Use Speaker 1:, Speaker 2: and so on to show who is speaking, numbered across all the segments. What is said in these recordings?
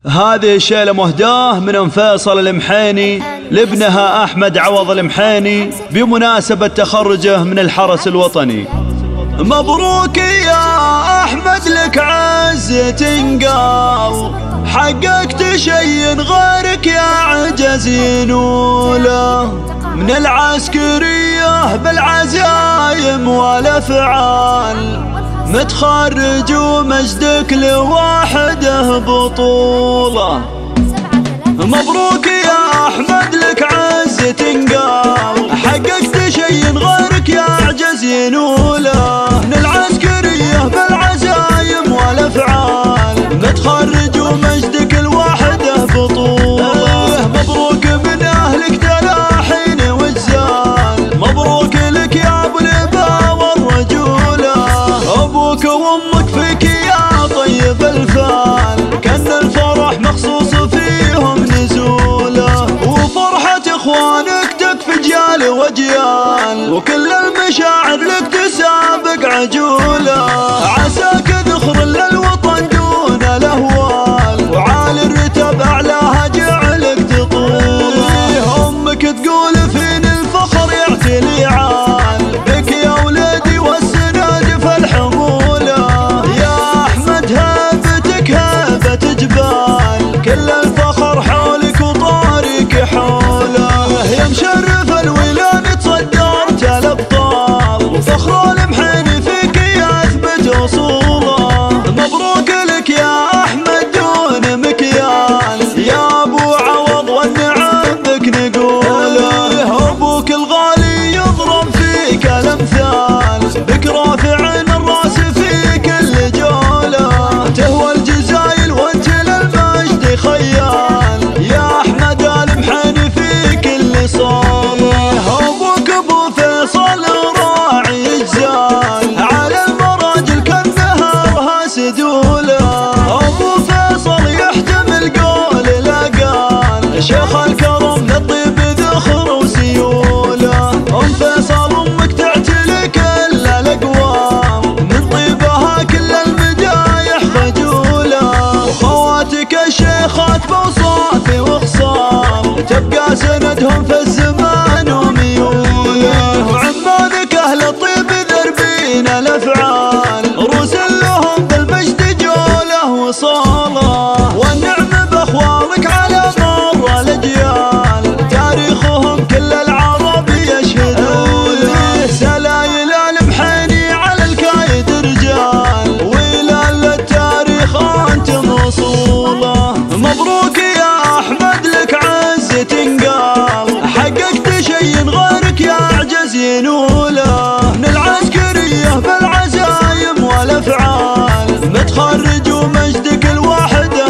Speaker 1: هذه الشيلة مهداه من ام فيصل المحيني لابنها أحمد عوض المحيني بمناسبة تخرجه من الحرس الوطني. مبروك يا أحمد لك عزة تنقال، حققت شي غيرك يا عجز ينوله، من العسكرية بالعزايم والأفعال، متخرج ومجدك لوحده بطولة. مبروك يا أحمد لك عزة تنقال، حققت شي غيرك يا عجز ينوله، من العسكرية بالعزايم والأفعال، متخرج ومجدك لوحده بطولة. مبروك من أهلك تلاحين وجزال، مبروك لك يا أبو الإبا والرجولة، أبوك وأمك فيك يا طيب الفال، كان الفرح مخصوص فيهم نزوله، وفرحة إخوانك تكفي جيال وجيال، وكل المشاعر لك تسابق عجوله، عساك ذخر للوطن دون الأهوال، وعالي الرتب أعلاها جعلك تطول. أمك تقول فين الفخر يعتلي عال، بك يا ولدي والسناد في الحمولة، يا أحمد هيبتك هيبة جبال، كل الفخر حولك وطارك حوله، يا مشرف الولان تصدرت الأبطال، وفخر المحيني فيك يثبت أصوله. مبروك لك يا أحمد دون مكيال، يا أبو عوض والنعم بك نقوله، أبوك الغالي يضرب فيك الأمثال، بك رافع الراس في كل جولة، تهوى الجزايل وانت للمجد خيال، يا أحمد المحيني في كل صالة، أبوك أبو فيصل راعي جزال، على المراجل كالنهارها سدولة، أبو فيصل يحتمل قول الأقال، شيخ الكرم للطيب ذخر وسيولة، أم فيصل أمك تعتلي كل الأقوام، من طيبها كل المدايح خجولة، وخواتك الشيخات بوصاف وخصال، تبقى سندهم في الزمان وميوله، وعمانك أهل الطيب ذربين الأفعال، رسل لهم بالمجد جوله وصاله، والنعم بأخوانك على مر الأجيال، تاريخهم كل العرب يشهدون له، سلايل المحيني على الكايد رجال، وإلى للتاريخ أنتم وصوله. مبروك يا أحمد لك عزة تنقال، حققت شي غيرك يا عجز ينوله، من العسكرية بالعزايم والأفعال، متخرج ومجدك لوحده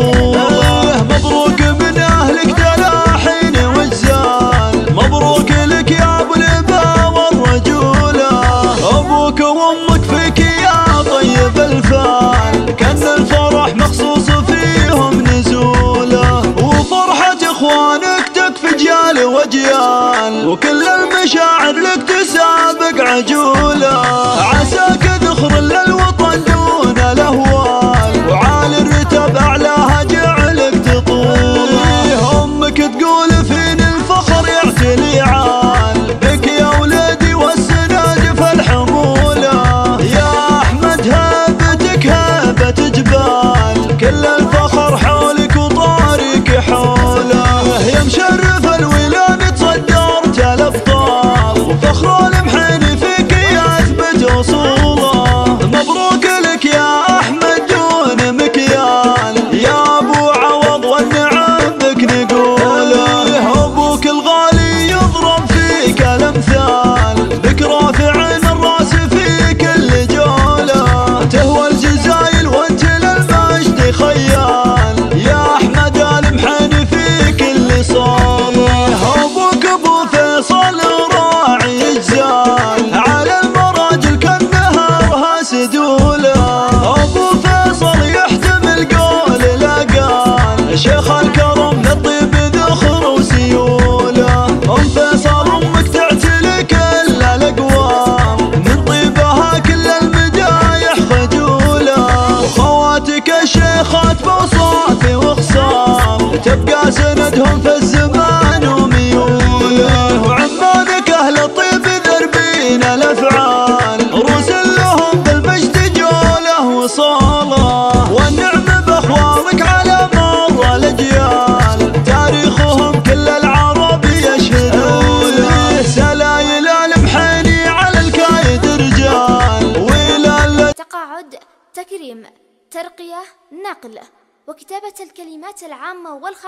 Speaker 1: بطولة. مبروك من أهلك تلاحين وجزال، مبروك لك يا أبو الإبا والرجولة، أبوك وأمك فيك يا طيب الفال، كان الفرح مخصوص فيهم نزوله، وفرحة إخوانك تكفي جيال وجيال، وكل المشاعر لك تسابق عجوله، عساك ذخر للوطن دون الأهوال، وعالي الرتب أعلاها جعلك تطول. أمك تقول فين الفخر يعتلي عال، بك يا ولدي والسناد في الحمولة، يا أحمد هيبتك هيبة جبال، كل الفخر حولك وطارك حوله، يا مشرف الولان تصدرت الأبطال، وفخر المحيني فيك يثبت أصوله. مبروك لك يا أحمد
Speaker 2: ترقيم، ترقية، نقل، وكتابة الكلمات العامة والخاصة